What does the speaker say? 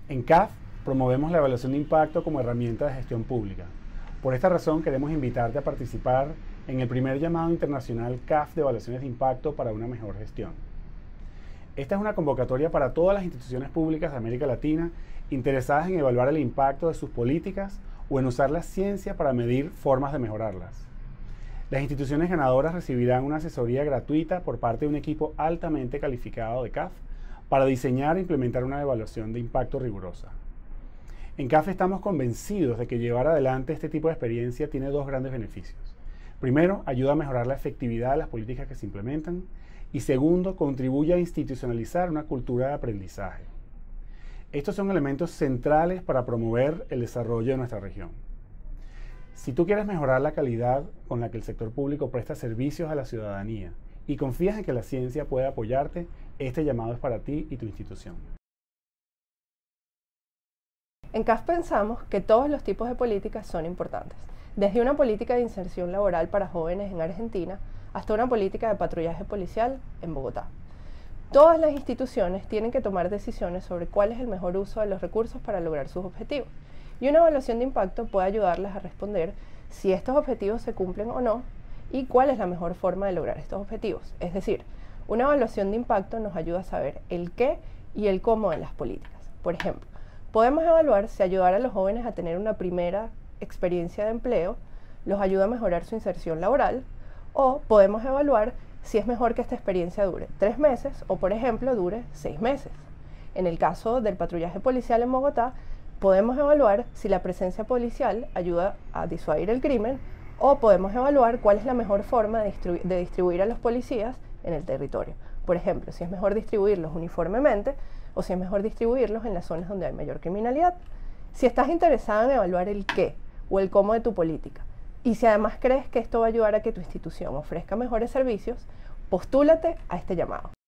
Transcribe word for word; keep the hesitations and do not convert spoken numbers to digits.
En C A F promovemos la evaluación de impacto como herramienta de gestión pública. Por esta razón queremos invitarte a participar en el primer llamado internacional C A F de evaluaciones de impacto para una mejor gestión. Esta es una convocatoria para todas las instituciones públicas de América Latina interesadas en evaluar el impacto de sus políticas o en usar la ciencia para medir formas de mejorarlas. Las instituciones ganadoras recibirán una asesoría gratuita por parte de un equipo altamente calificado de C A F para diseñar e implementar una evaluación de impacto rigurosa. En C A F estamos convencidos de que llevar adelante este tipo de experiencia tiene dos grandes beneficios. Primero, ayuda a mejorar la efectividad de las políticas que se implementan y segundo, contribuye a institucionalizar una cultura de aprendizaje. Estos son elementos centrales para promover el desarrollo de nuestra región. Si tú quieres mejorar la calidad con la que el sector público presta servicios a la ciudadanía y confías en que la ciencia puede apoyarte, este llamado es para ti y tu institución. En C A F pensamos que todos los tipos de políticas son importantes, desde una política de inserción laboral para jóvenes en Argentina hasta una política de patrullaje policial en Bogotá. Todas las instituciones tienen que tomar decisiones sobre cuál es el mejor uso de los recursos para lograr sus objetivos, y una evaluación de impacto puede ayudarlas a responder si estos objetivos se cumplen o no y cuál es la mejor forma de lograr estos objetivos. Es decir, una evaluación de impacto nos ayuda a saber el qué y el cómo de las políticas. Por ejemplo, podemos evaluar si ayudar a los jóvenes a tener una primera experiencia de empleo los ayuda a mejorar su inserción laboral, o podemos evaluar si es mejor que esta experiencia dure tres meses o, por ejemplo, dure seis meses. En el caso del patrullaje policial en Bogotá, podemos evaluar si la presencia policial ayuda a disuadir el crimen, o podemos evaluar cuál es la mejor forma de, distribu de distribuir a los policías en el territorio. Por ejemplo, si es mejor distribuirlos uniformemente o si es mejor distribuirlos en las zonas donde hay mayor criminalidad. Si estás interesado en evaluar el qué o el cómo de tu política, y si además crees que esto va a ayudar a que tu institución ofrezca mejores servicios, postúlate a este llamado.